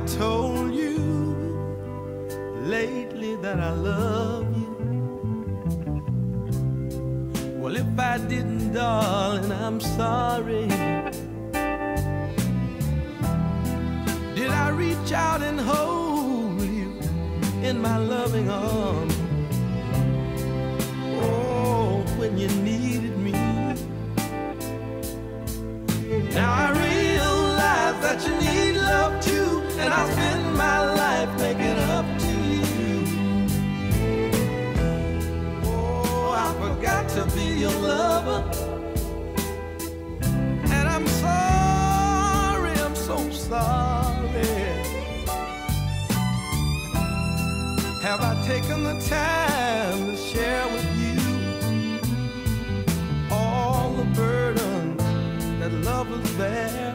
told you lately that I love you? Well, if I didn't, darling, I'm sorry. Did I reach out and hold you in my loving arms? Oh, when you needed me. Now I realize that you need love too, and I'll spend my life making up to you. Oh, I forgot to be your lover, and I'm sorry, I'm so sorry. Have I taken the time to share with you all the burdens that lovers bear?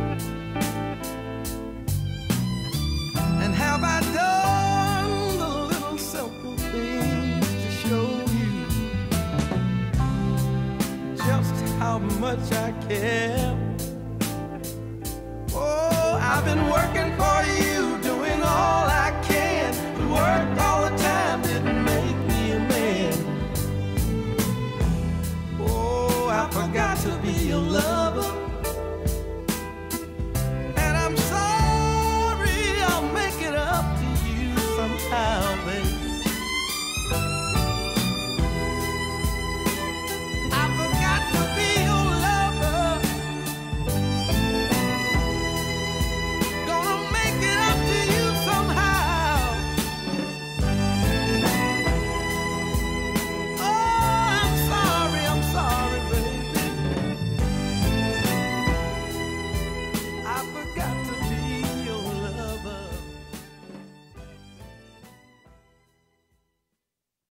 And have I done the little simple things to show you just how much I care? Oh, I've been working for you